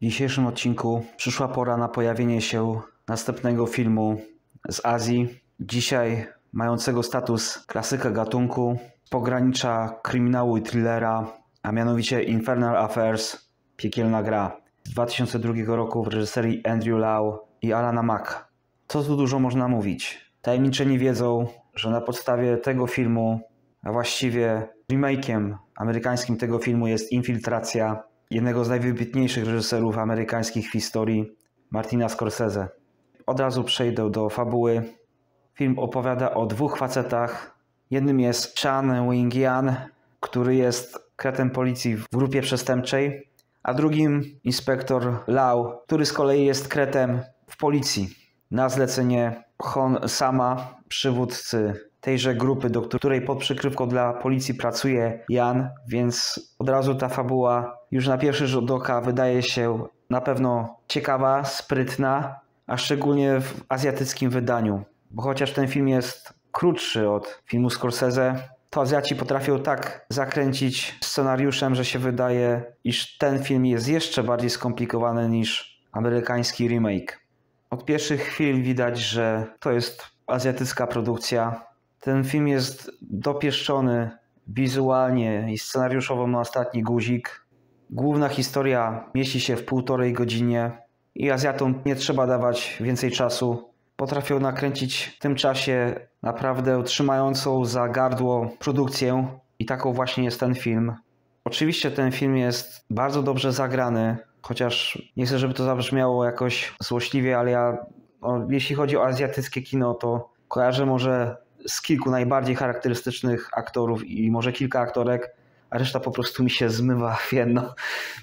W dzisiejszym odcinku przyszła pora na pojawienie się następnego filmu z Azji. Dzisiaj mającego status klasyka gatunku, pogranicza kryminału i thrillera, a mianowicie Infernal Affairs – Piekielna gra z 2002 roku w reżyserii Andrew Lau i Alana Maca. Co tu dużo można mówić? Tajemniczeni wiedzą, że na podstawie tego filmu, a właściwie remake'iem amerykańskim tego filmu jest Infiltracja jednego z najwybitniejszych reżyserów amerykańskich w historii, Martina Scorsese. Od razu przejdę do fabuły. Film opowiada o dwóch facetach. Jednym jest Chan Wing-yan, który jest kretem policji w grupie przestępczej, a drugim inspektor Lau, który z kolei jest kretem w policji. Na zlecenie Hon Sama, przywódcy tejże grupy, do której pod przykrywką dla policji pracuje Jan, więc od razu ta fabuła już na pierwszy rzut oka wydaje się na pewno ciekawa, sprytna, a szczególnie w azjatyckim wydaniu. Bo chociaż ten film jest krótszy od filmu Scorsese, to Azjaci potrafią tak zakręcić scenariuszem, że się wydaje, iż ten film jest jeszcze bardziej skomplikowany niż amerykański remake. Od pierwszych chwil widać, że to jest azjatycka produkcja. Ten film jest dopieszczony wizualnie i scenariuszowo na ostatni guzik. Główna historia mieści się w 1,5 godziny i Azjatom nie trzeba dawać więcej czasu. Potrafią nakręcić w tym czasie naprawdę trzymającą za gardło produkcję i taką właśnie jest ten film. Oczywiście ten film jest bardzo dobrze zagrany, chociaż nie chcę, żeby to zabrzmiało jakoś złośliwie, ale jeśli chodzi o azjatyckie kino, to kojarzę może z kilku najbardziej charakterystycznych aktorów i może kilka aktorek, a reszta po prostu mi się zmywa w jedno.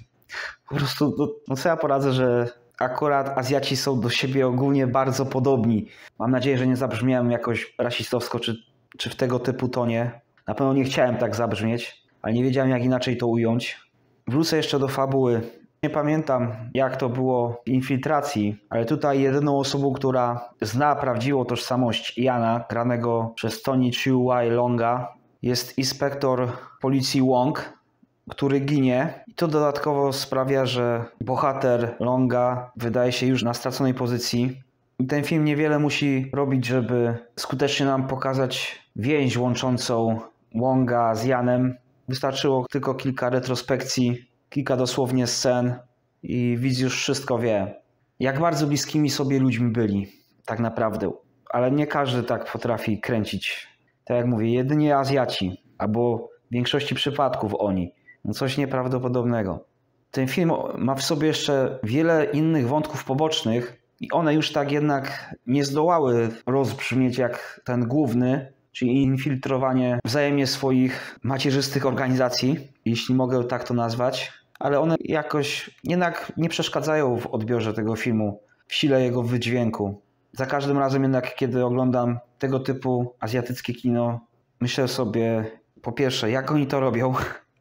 Po prostu, co ja poradzę, że akurat Azjaci są do siebie ogólnie bardzo podobni. Mam nadzieję, że nie zabrzmiałem jakoś rasistowsko czy w tego typu tonie. Na pewno nie chciałem tak zabrzmieć, ale nie wiedziałem, jak inaczej to ująć. Wrócę jeszcze do fabuły. Nie pamiętam, jak to było w Infiltracji, ale tutaj jedyną osobą, która zna prawdziwą tożsamość Jana, granego przez Tony Chiu Longa, jest inspektor policji Wong, który ginie. I to dodatkowo sprawia, że bohater Longa wydaje się już na straconej pozycji. I ten film niewiele musi robić, żeby skutecznie nam pokazać więź łączącą Wonga z Janem. Wystarczyło tylko kilka retrospekcji, kilka dosłownie scen i widz już wszystko wie. Jak bardzo bliskimi sobie ludźmi byli, tak naprawdę. Ale nie każdy tak potrafi kręcić. Tak jak mówię, jedynie Azjaci, albo w większości przypadków oni. Coś nieprawdopodobnego. Ten film ma w sobie jeszcze wiele innych wątków pobocznych i one już tak jednak nie zdołały rozbrzmieć jak ten główny, czyli infiltrowanie wzajemnie swoich macierzystych organizacji, jeśli mogę tak to nazwać, ale one jakoś jednak nie przeszkadzają w odbiorze tego filmu, w sile jego wydźwięku. Za każdym razem jednak, kiedy oglądam tego typu azjatyckie kino, myślę sobie po pierwsze, jak oni to robią,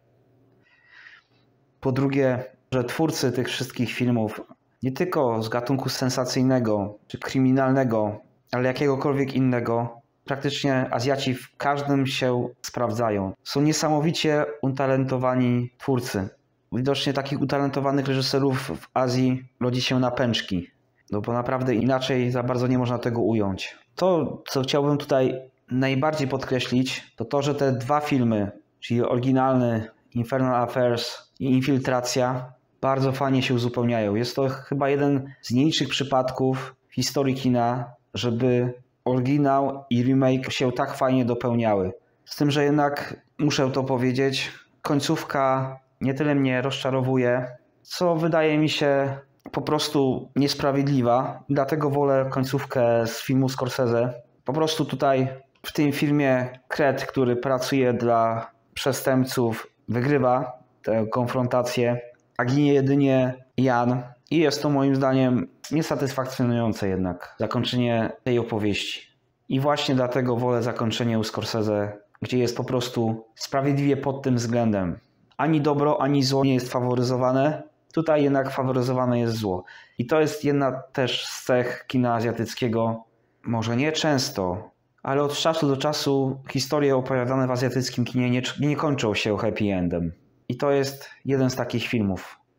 po drugie, że twórcy tych wszystkich filmów, nie tylko z gatunku sensacyjnego czy kryminalnego, ale jakiegokolwiek innego, praktycznie Azjaci w każdym się sprawdzają. Są niesamowicie utalentowani twórcy. Widocznie takich utalentowanych reżyserów w Azji rodzi się na pęczki. No bo naprawdę inaczej za bardzo nie można tego ująć. To, co chciałbym tutaj najbardziej podkreślić, to to, że te dwa filmy, czyli oryginalny Infernal Affairs i Infiltracja, bardzo fajnie się uzupełniają. Jest to chyba jeden z nielicznych przypadków w historii kina, żeby oryginał i remake się tak fajnie dopełniały. Z tym, że jednak muszę to powiedzieć, końcówka nie tyle mnie rozczarowuje, co wydaje mi się po prostu niesprawiedliwa. Dlatego wolę końcówkę z filmu Scorsese. Po prostu tutaj w tym filmie kret, który pracuje dla przestępców, wygrywa tę konfrontację, a ginie jedynie Jan. I jest to moim zdaniem niesatysfakcjonujące jednak zakończenie tej opowieści. I właśnie dlatego wolę zakończenie u Scorsese, gdzie jest po prostu sprawiedliwie pod tym względem. Ani dobro, ani zło nie jest faworyzowane. Tutaj jednak faworyzowane jest zło. I to jest jedna też z cech kina azjatyckiego. Może nie często, ale od czasu do czasu historie opowiadane w azjatyckim kinie nie kończą się happy endem. I to jest jeden z takich filmów.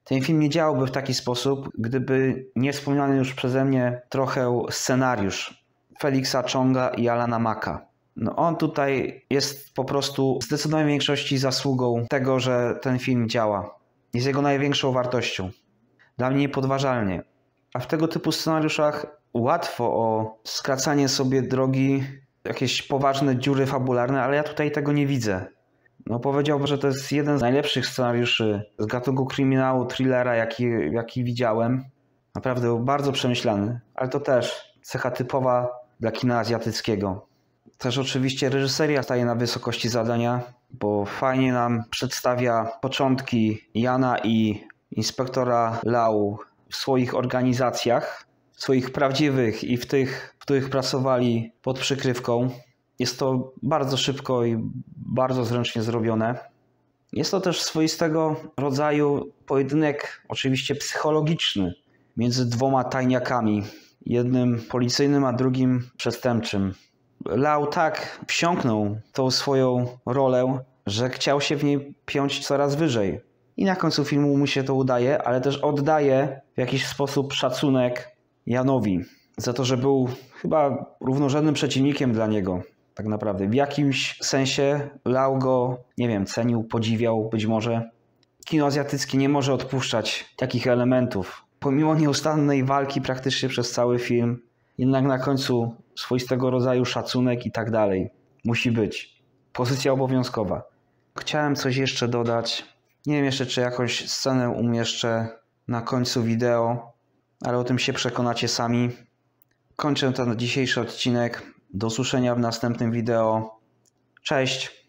Ten film nie działałby w taki sposób, gdyby nie wspomniany już przeze mnie trochę scenariusz Felixa Chonga i Alana Maka. No on tutaj jest po prostu w zdecydowanej większości zasługą tego, że ten film działa. Jest jego największą wartością. Dla mnie niepodważalnie. A w tego typu scenariuszach łatwo o skracanie sobie drogi, jakieś poważne dziury fabularne, ale ja tutaj tego nie widzę. No powiedziałbym, że to jest jeden z najlepszych scenariuszy z gatunku kryminału, thrillera, jaki widziałem. Naprawdę był bardzo przemyślany, ale to też cecha typowa dla kina azjatyckiego. Też oczywiście reżyseria staje na wysokości zadania, bo fajnie nam przedstawia początki Jana i inspektora Lau w swoich organizacjach, swoich prawdziwych i w tych, w których pracowali pod przykrywką. Jest to bardzo szybko i bardzo zręcznie zrobione. Jest to też swoistego rodzaju pojedynek, oczywiście psychologiczny, między dwoma tajniakami. Jednym policyjnym, a drugim przestępczym. Lau tak wsiąknął tą swoją rolę, że chciał się w niej piąć coraz wyżej. I na końcu filmu mu się to udaje, ale też oddaje w jakiś sposób szacunek Janowi. Za to, że był chyba równorzędnym przeciwnikiem dla niego. Tak naprawdę. W jakimś sensie Lau go, nie wiem, cenił, podziwiał być może. Kino azjatyckie nie może odpuszczać takich elementów. Pomimo nieustannej walki praktycznie przez cały film, jednak na końcu swoistego rodzaju szacunek i tak dalej. Musi być. Pozycja obowiązkowa. Chciałem coś jeszcze dodać. Nie wiem jeszcze, czy jakąś scenę umieszczę na końcu wideo, ale o tym się przekonacie sami. Kończę ten dzisiejszy odcinek. Do usłyszenia w następnym wideo. Cześć!